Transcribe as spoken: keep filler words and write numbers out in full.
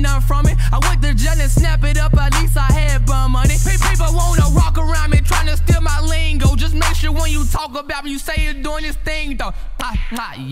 nothing from it. I went to jail and snap it up, at least I had bum money. People wanna rock around me, trying to steal my lingo. Just make sure when you talk about me, you say you're doing this thing though.